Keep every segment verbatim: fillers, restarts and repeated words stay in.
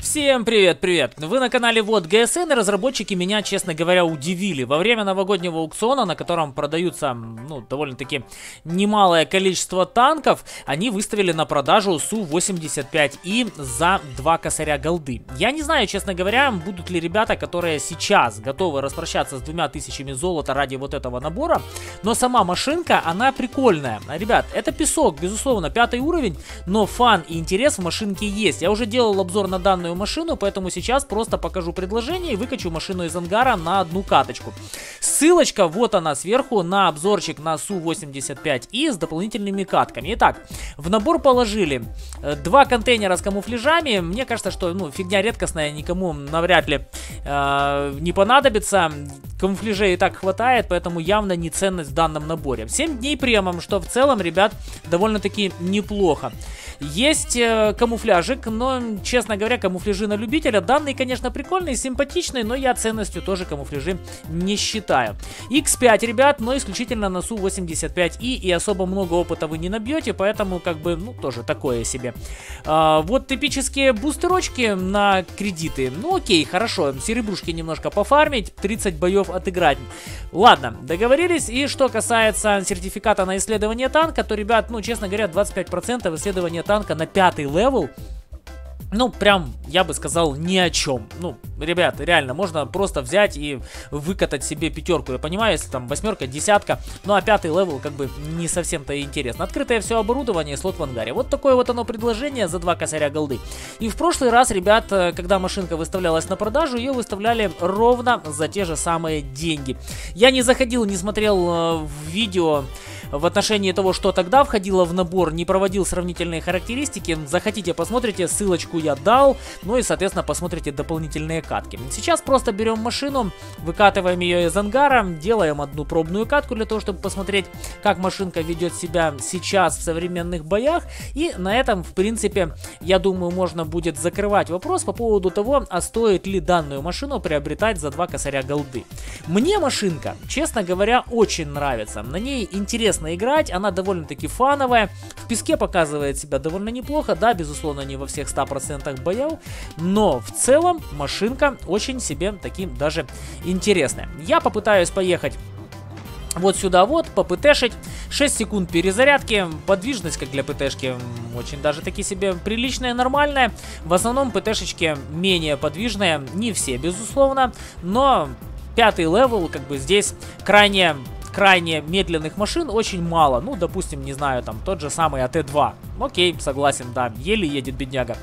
Всем привет-привет! Вы на канале Вот ГСН, и разработчики меня, честно говоря, удивили. Во время новогоднего аукциона, на котором продаются, ну, довольно-таки немалое количество танков, они выставили на продажу Су восемьдесят пять И за два косаря голды. Я не знаю, честно говоря, будут ли ребята, которые сейчас готовы распрощаться с двумя тысячами золота ради вот этого набора, но сама машинка, она прикольная. Ребят, это песок, безусловно, пятый уровень, но фан и интерес в машинке есть. Я уже делал обзор на данную машину, поэтому сейчас просто покажу предложение и выкачу машину из ангара на одну каточку. Ссылочка вот она сверху на обзорчик на Су восемьдесят пять И с дополнительными катками. Итак, в набор положили два контейнера с камуфляжами. Мне кажется, что ну, фигня редкостная, никому навряд ли э, не понадобится. Камуфляжей и так хватает, поэтому явно не ценность в данном наборе. семь дней премом, что в целом, ребят, довольно-таки неплохо. Есть э, камуфляжик, но, честно говоря, камуфляжи на любителя. Данный, конечно, прикольный, симпатичный, но я ценностью тоже камуфляжи не считаю. икс пять, ребят, но исключительно на Су восемьдесят пять И, и особо много опыта вы не набьете, поэтому, как бы, ну, тоже такое себе. А, вот эпические бустерочки на кредиты. Ну, окей, хорошо, серебрушки немножко пофармить, тридцать боев отыграть. Ладно, договорились. И что касается сертификата на исследование танка, то, ребят, ну, честно говоря, двадцать пять процентов исследования танка на пятый левел, ну, прям, я бы сказал, ни о чем. Ну, ребят, реально, можно просто взять и выкатать себе пятерку. Я понимаю, если там восьмерка, десятка, ну, а пятый левел, как бы, не совсем-то интересно. Открытое все оборудование, слот в ангаре. Вот такое вот оно предложение за два косаря голды. И в прошлый раз, ребят, когда машинка выставлялась на продажу, ее выставляли ровно за те же самые деньги. Я не заходил, не смотрел э, в видео в отношении того, что тогда входило в набор, не проводил сравнительные характеристики. Захотите, посмотрите, ссылочку я дал, ну и, соответственно, посмотрите дополнительные катки. Сейчас просто берем машину, выкатываем ее из ангара, делаем одну пробную катку для того, чтобы посмотреть, как машинка ведет себя сейчас в современных боях. И на этом, в принципе, я думаю, можно будет закрывать вопрос по поводу того, а стоит ли данную машину приобретать за два косаря голды. Мне машинка, честно говоря, очень нравится. На ней интересно играть, она довольно-таки фановая, в песке показывает себя довольно неплохо, да, безусловно, не во всех ста процентах боев, но в целом машинка очень себе таким даже интересная. Я попытаюсь поехать вот сюда вот, попытешить, шесть секунд перезарядки, подвижность, как для ПТшки, очень даже таки себе приличная, нормальная. В основном ПТшечки менее подвижные, не все, безусловно, но пятый левел, как бы здесь крайне... крайне медленных машин очень мало. Ну, допустим, не знаю, там, тот же самый А Т два. Окей, согласен, да, еле едет бедняга.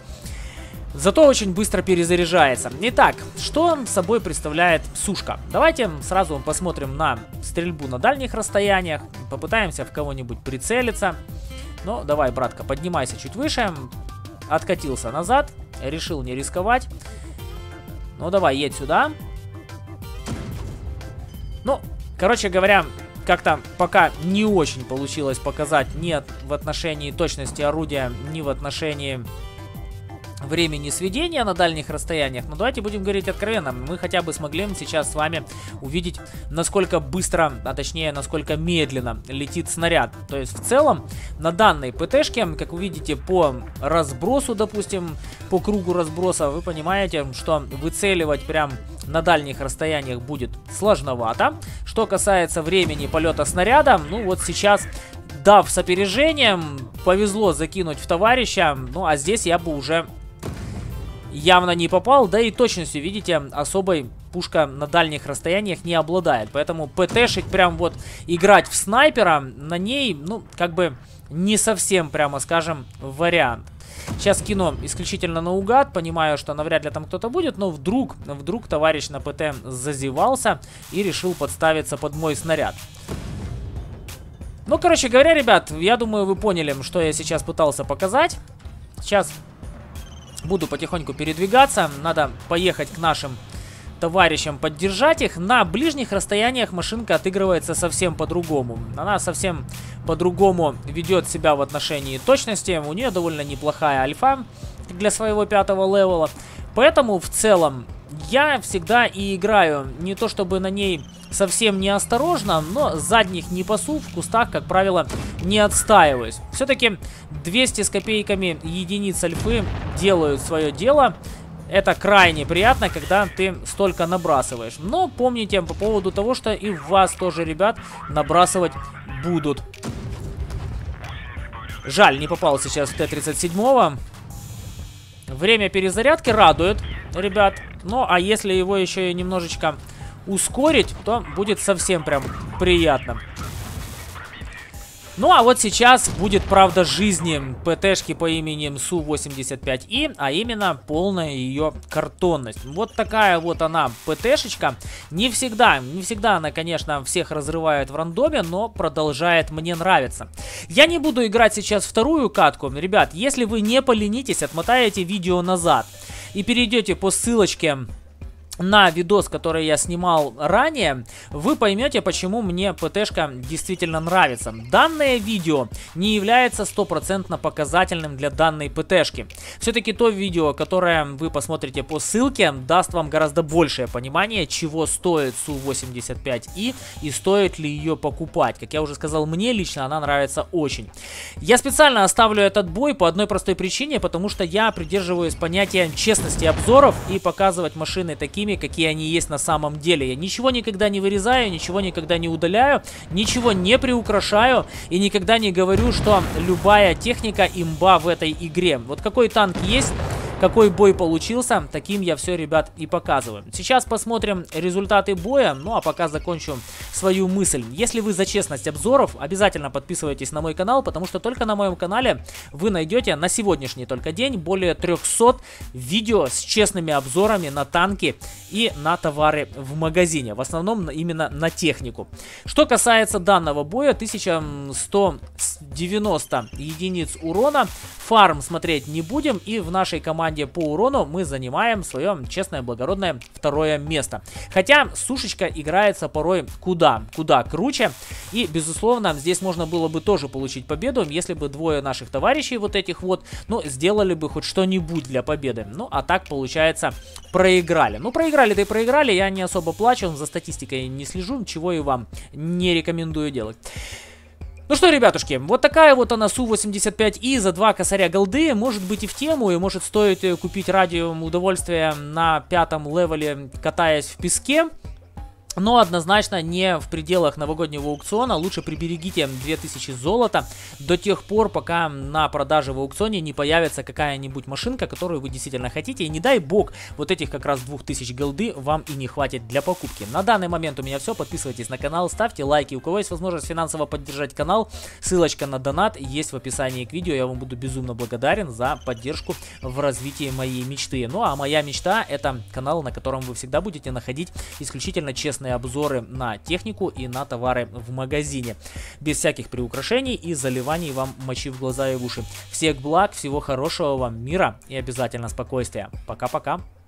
Зато очень быстро перезаряжается. Итак, что собой представляет сушка? Давайте сразу посмотрим на стрельбу на дальних расстояниях. Попытаемся в кого-нибудь прицелиться. Ну, давай, братка, поднимайся чуть выше. Откатился назад. Решил не рисковать. Ну, давай, едь сюда. Ну, короче говоря, как-то пока не очень получилось показать ни в отношении точности орудия, ни в отношении времени сведения на дальних расстояниях. Но давайте будем говорить откровенно. Мы хотя бы смогли сейчас с вами увидеть, насколько быстро, а точнее, насколько медленно летит снаряд. То есть в целом на данной ПТшке, как вы видите, по разбросу, допустим, по кругу разброса, вы понимаете, что выцеливать прям на дальних расстояниях будет сложновато. Что касается времени полета снаряда, ну вот сейчас, дав с опережением, повезло закинуть в товарища, ну а здесь я бы уже явно не попал, да и точностью, видите, особой пушка на дальних расстояниях не обладает. Поэтому ПТшить прям вот играть в снайпера на ней, ну, как бы не совсем, прямо скажем, вариант. Сейчас кину исключительно наугад, понимаю, что навряд ли там кто-то будет, но вдруг, вдруг товарищ на ПТ зазевался и решил подставиться под мой снаряд. Ну, короче говоря, ребят, я думаю, вы поняли, что я сейчас пытался показать. Сейчас буду потихоньку передвигаться, надо поехать к нашим товарищам, поддержать их. На ближних расстояниях машинка отыгрывается совсем по-другому. Она совсем по-другому ведет себя в отношении точности. У нее довольно неплохая альфа для своего пятого левела. Поэтому в целом я всегда и играю не то чтобы на ней совсем неосторожно, но задних не пасу, в кустах, как правило, не отстаиваюсь. Все-таки двести с копейками единиц альфы делают свое дело. Это крайне приятно, когда ты столько набрасываешь. Но помните по поводу того, что и вас тоже, ребят, набрасывать будут. Жаль, не попал сейчас в Т тридцать семь. Время перезарядки радует, ребят. Ну, а если его еще и немножечко ускорить, то будет совсем прям приятно. Ну, а вот сейчас будет правда жизни ПТшки по имени Су восемьдесят пять И, а именно полная ее картонность. Вот такая вот она ПТшечка. Не всегда, не всегда она, конечно, всех разрывает в рандоме, но продолжает мне нравиться. Я не буду играть сейчас вторую катку. Ребят, если вы не поленитесь, отмотаете видео назад и перейдете по ссылочке на видос, который я снимал ранее, вы поймете, почему мне ПТшка действительно нравится. Данное видео не является стопроцентно показательным для данной ПТшки. Все-таки то видео, которое вы посмотрите по ссылке, даст вам гораздо большее понимание, чего стоит Су восемьдесят пять И и стоит ли ее покупать. Как я уже сказал, мне лично она нравится очень. Я специально оставлю этот бой по одной простой причине, потому что я придерживаюсь понятия честности обзоров и показывать машины такие, какие они есть на самом деле. Я ничего никогда не вырезаю, ничего никогда не удаляю, ничего не приукрашаю и никогда не говорю, что любая техника имба в этой игре. Вот какой танк есть, какой бой получился, таким я все, ребят, и показываю. Сейчас посмотрим результаты боя, ну а пока закончу свою мысль. Если вы за честность обзоров, обязательно подписывайтесь на мой канал, потому что только на моем канале вы найдете на сегодняшний только день более трёхсот видео с честными обзорами на танки и на товары в магазине. В основном именно на технику. Что касается данного боя, тысяча сто девяносто единиц урона. Фарм смотреть не будем, и в нашей команде по урону мы занимаем свое честное, благородное второе место. Хотя сушечка играется порой куда, куда круче. И, безусловно, здесь можно было бы тоже получить победу, если бы двое наших товарищей вот этих вот, ну, сделали бы хоть что-нибудь для победы. Ну, а так, получается, проиграли. Ну, проиграли-то и проиграли, я не особо плачу, за статистикой не слежу, чего и вам не рекомендую делать. Ну что, ребятушки, вот такая вот она Су восемьдесят пять И за два косаря голды. Может быть и в тему, и может стоит купить ради удовольствия на пятом левеле, катаясь в песке. Но однозначно не в пределах новогоднего аукциона. Лучше приберегите две тысячи золота до тех пор, пока на продаже в аукционе не появится какая-нибудь машинка, которую вы действительно хотите. И не дай бог, вот этих как раз двух тысяч голды вам и не хватит для покупки. На данный момент у меня все. Подписывайтесь на канал, ставьте лайки. У кого есть возможность финансово поддержать канал, ссылочка на донат есть в описании к видео. Я вам буду безумно благодарен за поддержку в развитии моей мечты. Ну а моя мечта — это канал, на котором вы всегда будете находить исключительно честные обзоры на технику и на товары в магазине. Без всяких приукрашений и заливаний вам мочи в глаза и в уши. Всех благ, всего хорошего вам, мира и обязательно спокойствия. Пока-пока.